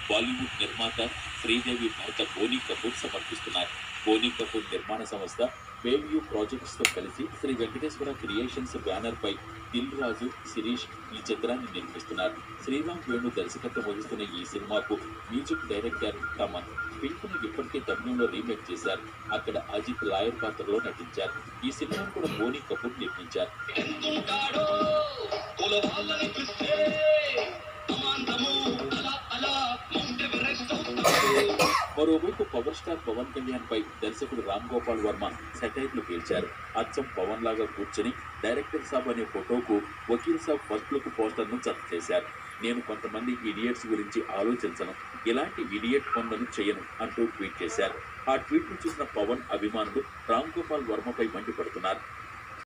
బాలీవుడ్ నిర్మాత శ్రీదేవి భర్త బోనీ కపూర్ సమర్పిస్తున్నారు. బోనీ కపూర్ నిర్మాణ సంస్థ వేవ్యూ ప్రాజెక్ట్స్ తో కలిసి శ్రీ వెంకటేశ్వర క్రియేషన్స్ బ్యానర్ పై దిల్ రాజు, శిరీష్ ఈ చిత్రాన్ని నిర్మిస్తున్నారు. శ్రీరామ్ వేణు దర్శకత్వం వహిస్తున్న ఈ సినిమాకు మ్యూజిక్ డైరెక్టర్ తమన్ పింక్ ను ఇప్పటికే తమిళంలో రీమేక్ చేశారు. అక్కడ అజిత్ లాయర్ పాత్రలో నటించారు. ఈ సినిమాను కూడా బోనీ కపూర్ నిర్మించారు. మరోవైపు పవర్ స్టార్ పవన్ కళ్యాణ్ పై దర్శకుడు రామ్ గోపాల్ వర్మ సెటైర్లు పేల్చారు. అచ్చం పవన్ లాగా కూర్చుని డైరెక్టర్ సాబ్ అనే ఫోటోకు Vakeel Saab first look poster ను జత చేశారు. నేను కొంతమంది ఇడియట్స్ గురించి ఆలోచించను, ఇలాంటి ఇడియట్ పనులను చేయను అంటూ ట్వీట్ చేశారు. ఆ ట్వీట్ ను చూసిన పవన్ అభిమానులు రామ్ గోపాల్ వర్మపై మండిపడుతున్నారు.